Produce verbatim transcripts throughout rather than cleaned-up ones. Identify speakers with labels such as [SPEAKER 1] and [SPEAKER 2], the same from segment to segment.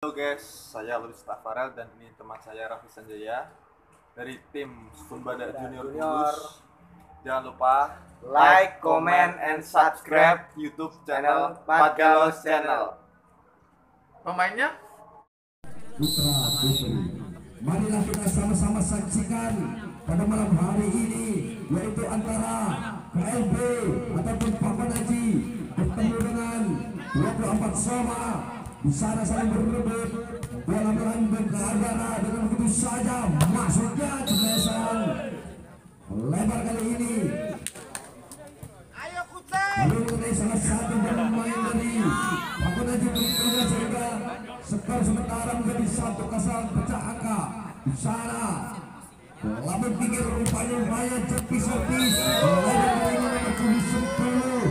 [SPEAKER 1] Halo guys, saya Luis Tafarel dan ini teman saya Raffi Sanjaya dari tim Sumbada Junior Kudus. Jangan lupa
[SPEAKER 2] like, comment, and subscribe
[SPEAKER 1] YouTube channel
[SPEAKER 2] Pat Galos
[SPEAKER 1] Channel.
[SPEAKER 2] Pemainnya
[SPEAKER 3] Putra Putri, marilah kita sama-sama saksikan pada malam hari ini, yaitu antara K L B ataupun Papan Haji bertemu dengan dua puluh empat Soma. Di sana saling berebut dalam lambung ke udara dengan begitu saja masuknya jembatan lebar kali ini.
[SPEAKER 2] ayo kucing
[SPEAKER 3] Lalu mengenai salah satu pemain dari Papan Haji berikutnya sehingga skor sementara menjadi satu kosong pecah angka. Di sana lamun pikir rupanya upaya cepis-cepis lebar kali ini nomor sepuluh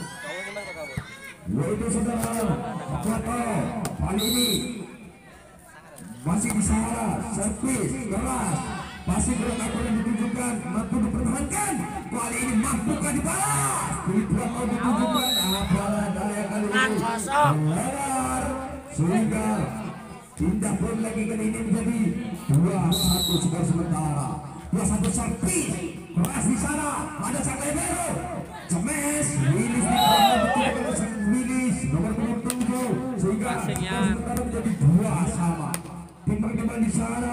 [SPEAKER 3] yaitu saudara Joko. Kali ini masih di sana servis keras, masih belum akan ditunjukkan, mampu dipertahankan. Kali ini mampukah dibalas? Tidak mau ditunjukkan apalah daya kali ini lebar sehingga pindah pun lagi kali ini menjadi dua satu skor sementara. Dua satu servis keras di sana, ada sang libero Cemes Wilis di sana betul sang Wilis nomor tujuh sehingga sementara menjadi dua sama. Timbang-timbang di sana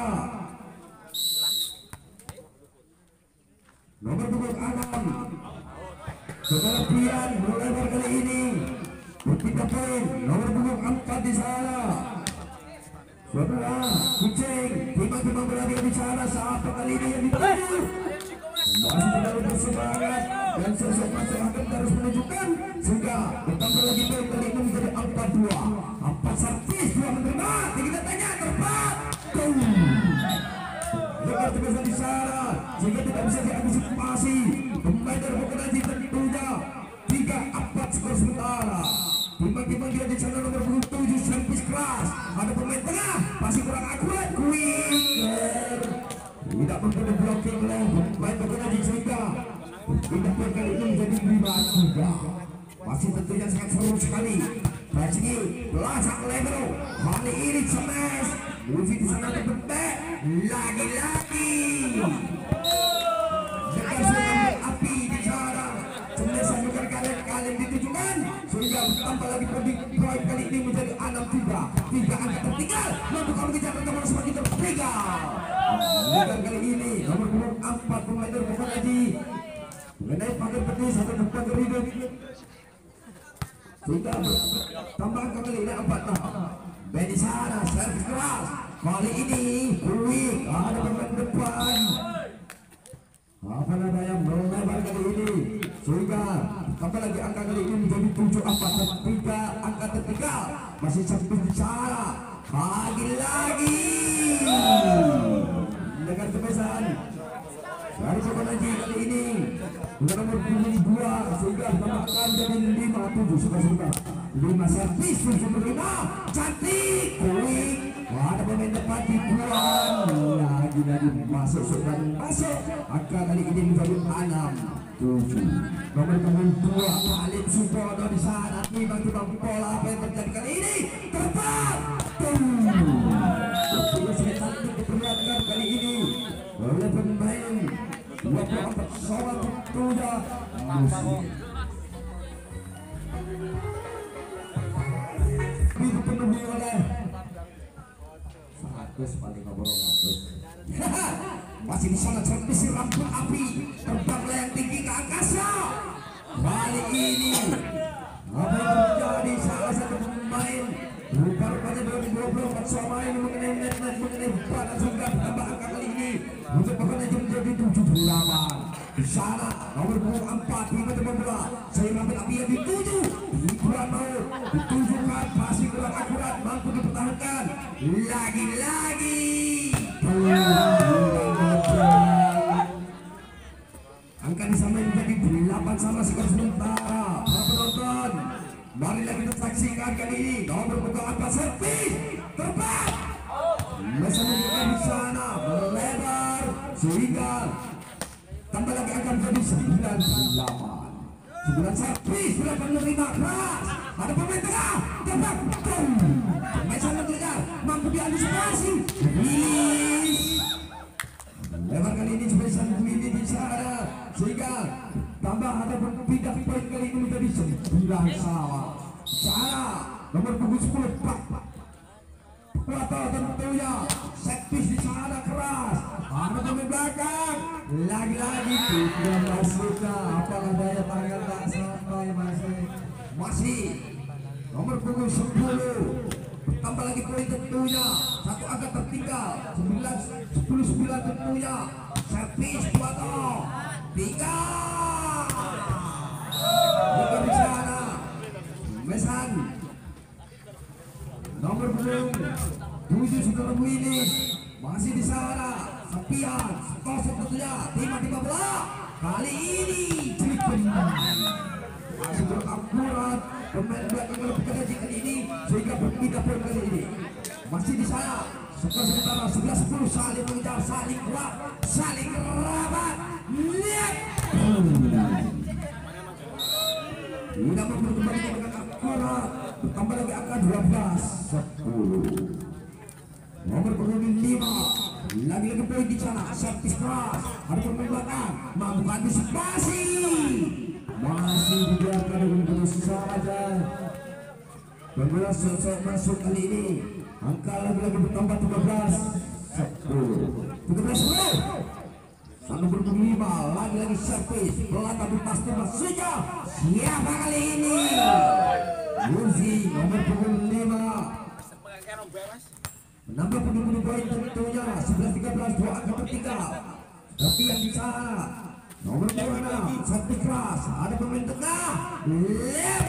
[SPEAKER 3] nomor enam saudara Pian melebar kali ini berpindah poin. Nomor empat di sana saudara Kucing timbang-timbang berada di sana. Siapa kali ini yang dituju masih terlalu bersemangat dan sosok masih akan terus menunjukkan sehingga bertambah lagi poin kali ini menjadi empat dua. Empat servis dua menerima kita tanya tepat lebar terbiasa di sana sehingga tidak bisa diantisipasi pemain dari Papan Haji tentunya tiga empat skor sementara. Timbang-timbang dia di sana nomor tujuh servis keras, ada pemain tengah masih kurang akurat, Quicker tidak mampu diblokir oleh pemain Papan Haji sehingga pindah poin kali ini menjadi lima tiga. Masih tentunya sangat seru sekali. Bajingi belakang libero kali ini Cemes Muji di sana terbentek lagi-lagi dekat serangan api di sana. Cemes bukan kalian-kalian ditujukan sehingga bertambah lagi poin kali ini menjadi enam tiga. Tiga angka tertinggal mampu kami kejar nomor semakin tertinggal. Lebar kali ini nomor empat pemain dari Papan Haji mengenai pakai peti satu depan hidup sehingga tambah kali ini empat di sana servis keras kali ini Quick ada pemain depan apa namanya melebar kali ini sehingga tambah lagi angka kali ini menjadi tujuh empat dan tiga angka tertinggal masih servis di sana lagi-lagi dengan kebesaran dari Papan Haji kali ini dengan nomor dua sehingga tambahkan jadi lima tujuh suka-suka lima servis tujuh lima cantik Quick ada pemain depan dibuang lagi-lagi masuk sudah masuk angka kali ini menjadi enam tujuh. Nomor dua Khalid Supono di sana tiba-tiba bola apa yang terjadi kali ini tepat sudah cantik diperlihatkan kali ini oleh pemain dua puluh empat Soma tentunya musuh dipenuhi oleh seratus paling ngobrol seratus masih di sana servis rambut api terbang layang tinggi ke angkasa. Kali ini apa yang terjadi salah satu pemain rupa-rupanya dua ribu dua puluh empat Soma ini mengenai net-net mengenai badan sehingga tambah angka kali ini untuk Papan Haji menjadi tujuh delapan. Di sana nomor empat tiba-tiba bola saya rambut api yang dituju hiburan mau ditunjukkan masih kurang akurat mampu dipertahankan lagi-lagi angka di sana menjadi delapan sama skor sementara. Para penonton marilah kita saksikan kali ini nomor empat servis terbang masih menunjukkan di sana melebar sehingga tambah lagi akan menjadi sembilan delapan. Sembilan servis berapa menerima keras ada pemain tengah tepat pemain sana terkejar antisipasi. Rilis. Lebar kali ini spesial ini di sana sehingga tambah ataupun pindah poin kali ini menjadi sembilan sama. Sana nomor punggung sepuluh Pak Prato tentunya set piece di sana keras. Ada pemain belakang lagi-lagi tidak masuknya. Apakah daya tangan tak sampai masih masih nomor punggung sepuluh bertambah lagi poin tentunya satu angka tertinggal sembilan sepuluh sembilan tentunya servis Prato tiga juga di sana Mesan nomor punggung tujuh sudah finish masih di sana Sepian kosong tentunya tiba-tiba bola kali ini Cilikon masih berakurat pemain belakang lebih kali ini sehingga berpindah poin kali ini masih di sana skor sementara sebelas sepuluh saling mengejar saling kuat saling rapat lihat tidak mau kembali dengan akurat bertambah lagi angka dua belas sepuluh nomor punggung lima lagi-lagi poin di sana servis keras ada pemain belakang mampu antisipasi masih dibiarkan dengan saja bola sosok masuk kali ini angka lagi-lagi bertambah tiga belas sepuluh tiga belas sepuluh satu punggung lima lagi-lagi servis bola tapi pasti masuknya siapa kali ini Muzi nomor punggung lima menambah punggung poin tentunya sebelas tiga belas dua angka tertinggal tapi yang di sana nomor enam satu keras ada pemain tengah left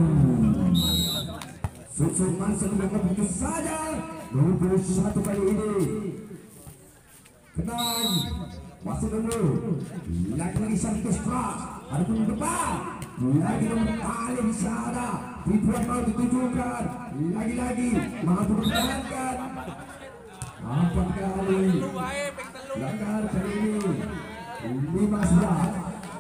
[SPEAKER 3] Susuk Manson dengan begitu saja nomor dua puluh satu kali ini Kenang masuk dulu lagi-lagi satu keras ada pemain depan lagi nomor kali di sana dibuat mau ditujukan lagi-lagi mampu dipertahankan empat kali langgar kali ini lima belas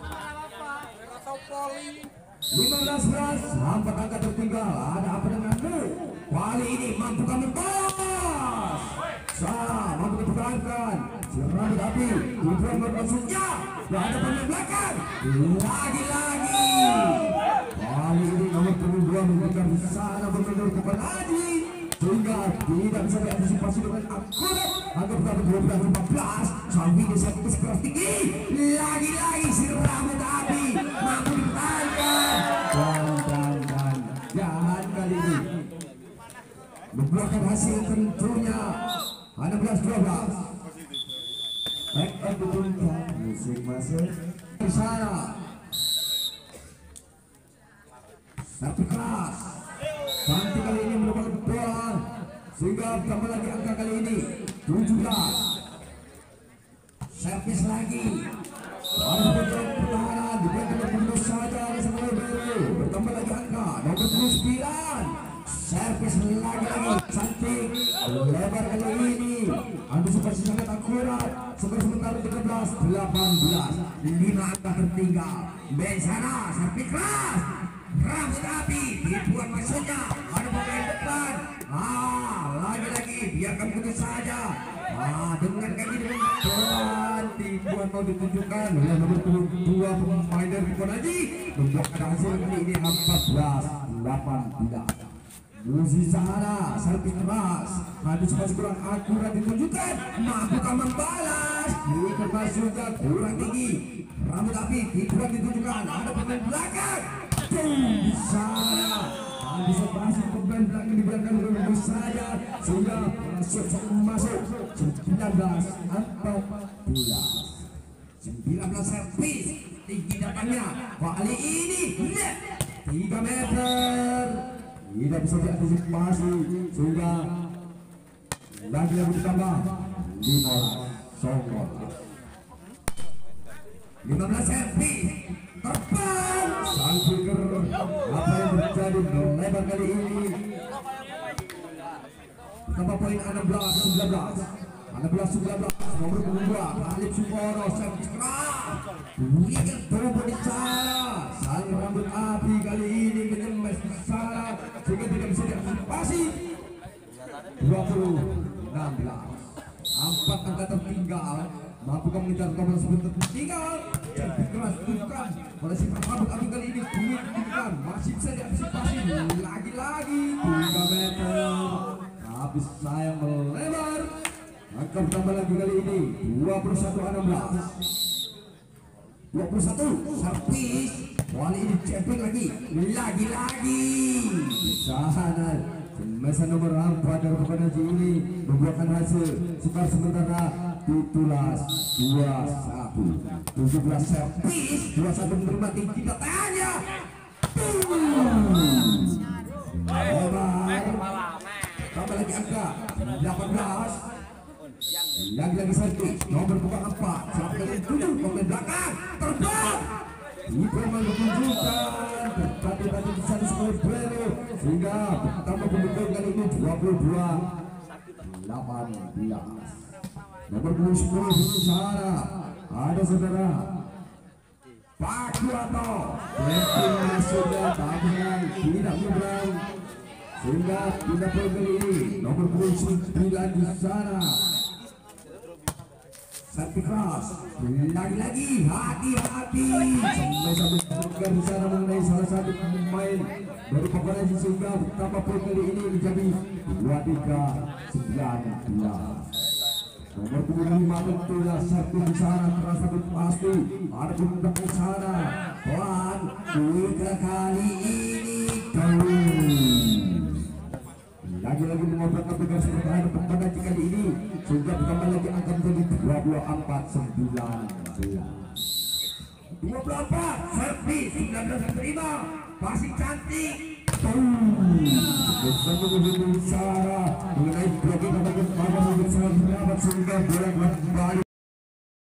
[SPEAKER 3] lima belas belas empat angka tertinggal ada apa denganmu kali ini mampu kamu tos salah mampu dipertahankan serang tapi dibuat bermaksudnya tidak ada pemain belakang lagi-lagi kali ini nomor punggung dua memberikan di sana bermenur ke Penadi sehingga tidak bisa diantisipasi dengan akurat angka pertama dua belas lima belas sampai di satu keras tinggi lagi-lagi si rambut api mampu dipertahankan dan dan dan jangan kali ini membuahkan hasil tentunya enam belas dua belas baik tentunya musik masuk di sana satu keras Santi kali ini merupakan bola sehingga tambah lagi angka kali ini tujuh belas servis lagi harus berjalan pertahanan diberikan berbunyi saja di sana baru bertambah lagi angka nomor dua puluh sembilan servis lagi-lagi cantik lebar kali ini antisipasi sangat akurat skor sementara tiga belas delapan belas lima angka tertinggal di sana servis keras rambut api dibuat maksudnya ada pemain depan ah lagi-lagi biarkan begitu saja ah dengan kaki dengan dibuat mau ditunjukkan oleh nomor dua pemain dari Konaji membuat hasil kali ini empat belas delapan belas Muzi sana servis keras antisipasi kurang akurat ditunjukkan mampukah membalas diikat masuknya kurang tinggi rambut api dibuat ditunjukkan ada pemain belakang di sana antisipasi pemain belakang dibiarkan begitu saja sehingga masuk masuk sembilan belas empat belas sembilan belas servis tinggi depannya kali ini net tiga meter tidak bisa diantisipasi sehingga lagi-lagi ditambah lima songkol lima belas servis terbang sang kicker apa yang terjadi melebar kali ini tambah poin enam belas sembilan belas enam belas sembilan belas nomor kedua Alif Sukoro servis keras bunyikan turun di sana sang rambut api kali ini menyemes di sana sehingga tidak bisa diantisipasi dua puluh enam belas. Empat angka tertinggal. Mampukah mengejar tombol sebentar tertinggal? Cepat keras bukan. Oleh si Prabu Agung kali ini duit ditekan. Masih bisa diantisipasi. Lagi-lagi tiga meter. Tapi sayang melebar. Angka bertambah lagi kali ini dua puluh satu enam belas. dua puluh satu servis. Kali ini cepat lagi. Lagi-lagi. Di sana semasa nomor empat dari Pekanbaru ini membuahkan hasil skor sementara Titulas dua satu. tujuh belas servis dua satu menerima kita tanya. Lebar. Tambah lagi angka delapan belas. Lagi-lagi servis nomor bukan empat sampai dengan tujuh pemain belakang terbang. Ibrahim menunjukkan tetapi tadi di sana skor Brero sehingga tambah pendukung kali ini dua puluh dua delapan belas. Nomor puluh sepuluh Sahara ada saudara Pak Kuato ranking masuknya tabuhan tidak menyeberang sehingga tidak perlu kali ini nomor puluh sembilan di sana Sakti Cross lagi-lagi hati-hati sampai-sampai di sana mengenai salah satu pemain dari Pekanbaru sehingga betapa poin kali ini menjadi dua tiga sembilan belas. Nomor puluh lima tentunya Sakti di sana terasa pasti ada pundak di sana dan tiga kali ini kau lagi-lagi mengobrolkan tugas pertahanan Pekanbaru kali ini sehingga ditambah lagi angka menjadi dua puluh empat sembilan belas. dua puluh empat servis sembilan belas terima passing cantik. Bisa menghubungi Sarah mengenai blocking ataupun apa saja sehingga bola kembali